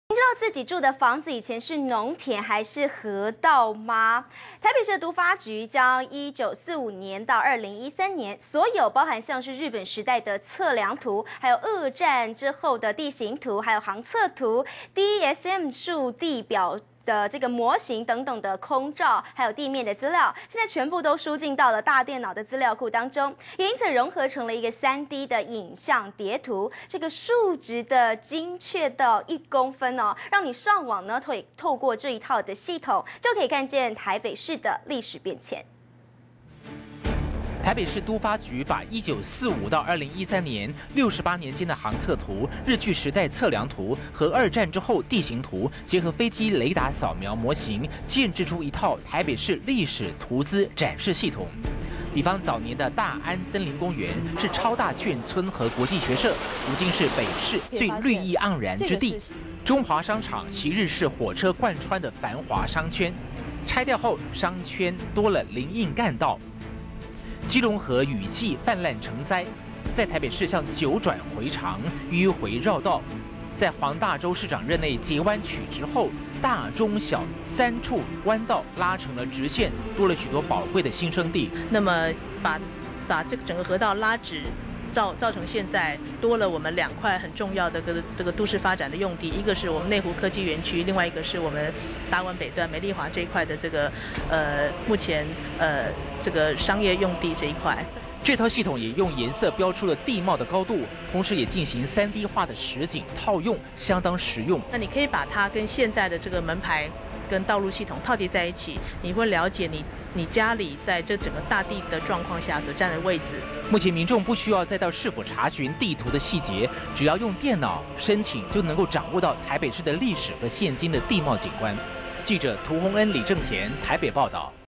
您知道自己住的房子以前是农田还是河道吗？台北市的都发局将1945年到2013年所有包含像是日本时代的测量图，还有二战之后的地形图，还有航测图、DSM 数地表的这个模型等等的空照，还有地面的资料，现在全部都输进到了大电脑的资料库当中，也因此融合成了一个3D 的影像叠图。这个数值的精确到1公分哦，让你上网呢，透过这一套的系统，就可以看见台北市的历史变迁。 台北市都发局把1945到2013年68年间的航测图、日据时代测量图和二战之后地形图结合飞机雷达扫描模型，建制出一套台北市历史图资展示系统。比方早年的大安森林公园是超大眷村和国际学社，如今是北市最绿意盎然之地。中华商场昔日是火车贯穿的繁华商圈，拆掉后商圈多了林荫干道。基隆河雨季泛滥成灾，在台北市向9转回肠，迂回绕道。在黄大洲市长任内截弯取直后，大中小3处弯道拉成了直线，多了许多宝贵的新生地。 那么把这个整个河道拉直。造成现在多了我们2块很重要的这个都市发展的用地，一个是我们内湖科技园区，另外一个是我们达文北段美丽华这一块的这个目前这个商业用地这一块。 这套系统也用颜色标出了地貌的高度，同时也进行3D 化的实景套用，相当实用。 那你可以把它跟现在的这个门牌跟道路系统套叠在一起，你会了解你家里在这整个大地的状况下所占的位置。 目前民众不需要再到市府查询地图的细节，只要用电脑申请就能够掌握到台北市的历史和现今的地貌景观。记者涂洪恩、李正田台北报道。